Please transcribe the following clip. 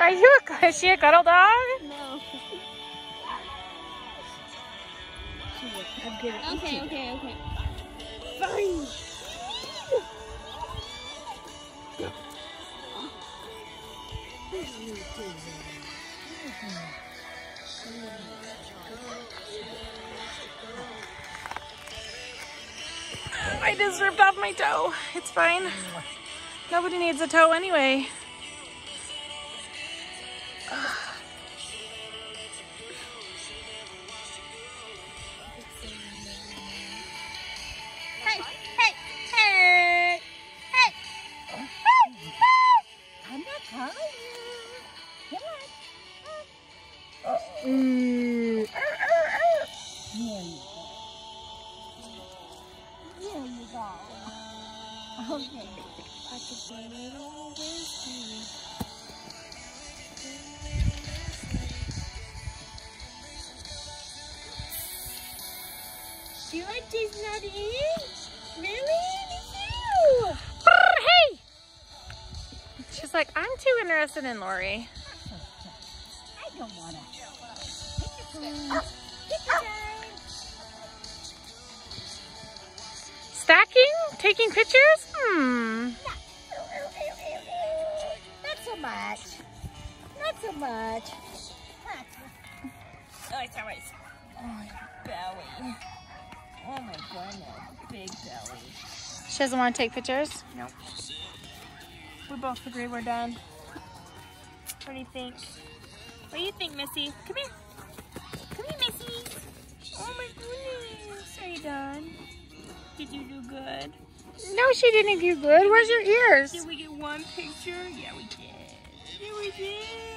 Is she a cuddle dog? No. I'm gonna eat you. Okay. Fine. I just ripped off my toe. It's fine. Nobody needs a toe anyway. Hey. I'm not calling you. Come on. Here you go. Okay. Do you like these nutty? Really? Me too. Hey! She's like, I'm too interested in Lori. I don't want to. Picture time. Stacking? Taking pictures? Not so much. Not so much. Oh, it's alright. Oh, belly. Oh my goodness, big belly. She doesn't want to take pictures? Nope. We both agree we're done. What do you think? What do you think, Missy? Come here. Come here, Missy. Oh my goodness. Are you done? Did you do good? No, she didn't do good. Where's your ears? Did we get one picture? Yeah, we did. Yeah, we did.